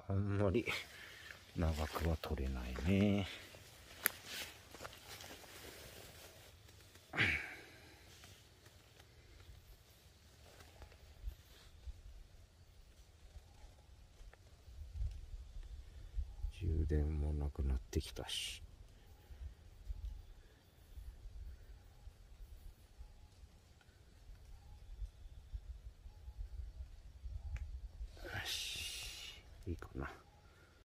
あんまり長くは取れないね。充電もなくなってきたし。